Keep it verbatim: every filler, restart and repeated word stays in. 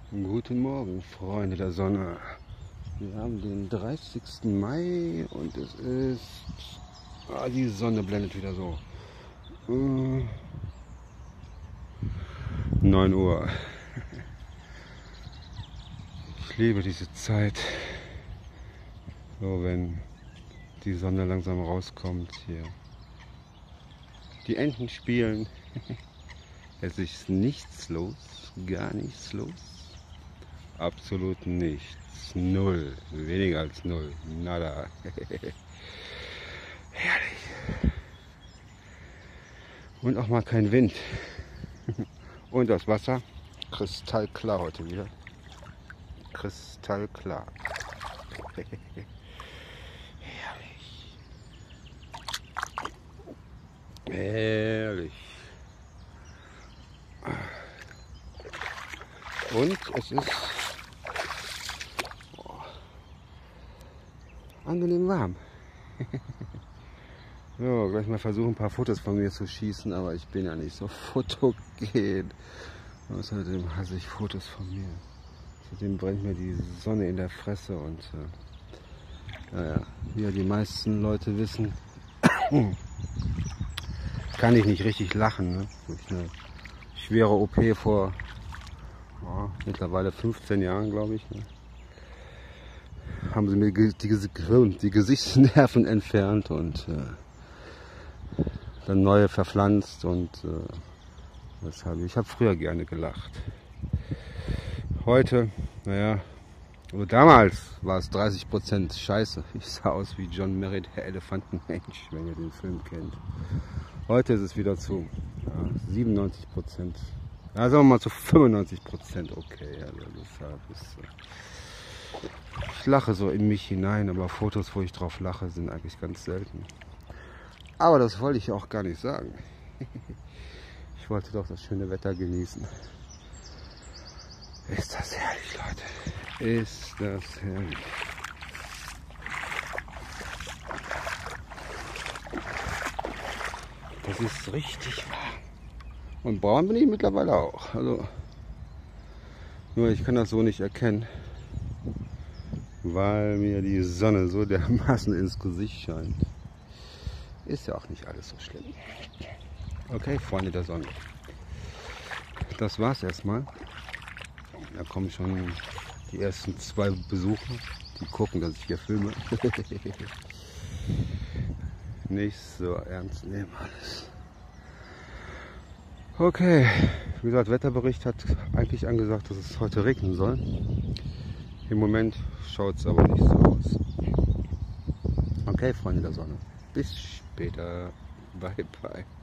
Guten Morgen, Freunde der Sonne. Wir haben den dreißigsten Mai und es ist... Ah, die Sonne blendet wieder so. Äh, neun Uhr. Ich liebe diese Zeit. So, wenn die Sonne langsam rauskommt hier. Die Enten spielen. Es ist nichts los, gar nichts los. Absolut nichts. Null. Weniger als null. Nada. Herrlich. Und auch mal kein Wind. Und das Wasser kristallklar heute wieder. Kristallklar. Herrlich. Herrlich. Und es ist oh, angenehm warm. So, gleich mal versuchen, ein paar Fotos von mir zu schießen, aber ich bin ja nicht so fotogen. Außerdem hasse ich Fotos von mir. Außerdem brennt mir die Sonne in der Fresse und äh, naja, wie ja die meisten Leute wissen, kann ich nicht richtig lachen. Ne? Durch eine schwere O P vor oh, mittlerweile fünfzehn Jahren, glaube ich. Ne? Haben sie mir die, die, die Gesichtsnerven entfernt und äh, dann neue verpflanzt und äh, weshalb ich habe früher gerne gelacht. Heute, naja, oder damals war es dreißig Prozent Scheiße. Ich sah aus wie John Merritt, der Elefantenmensch, wenn ihr den Film kennt. Heute ist es wieder zu ja, siebenundneunzig Prozent. Ja, sagen wir mal zu fünfundneunzig Prozent okay. Also deshalb ist, ich lache so in mich hinein, aber Fotos, wo ich drauf lache, sind eigentlich ganz selten. Aber das wollte ich auch gar nicht sagen. Ich wollte doch das schöne Wetter genießen. Ist das herrlich, Leute. Ist das herrlich. Das ist richtig warm. Und braun bin ich mittlerweile auch. Also, nur ich kann das so nicht erkennen, weil mir die Sonne so dermaßen ins Gesicht scheint. Ist ja auch nicht alles so schlimm. Okay, Freunde der Sonne. Das war's erstmal. Da kommen schon die ersten zwei Besucher, die gucken, dass ich hier filme. Nicht so ernst nehmen alles. Okay, wie gesagt, Wetterbericht hat eigentlich angesagt, dass es heute regnen soll. Im Moment schaut es aber nicht so aus. Okay, Freunde der Sonne. Bis später. Bye, bye.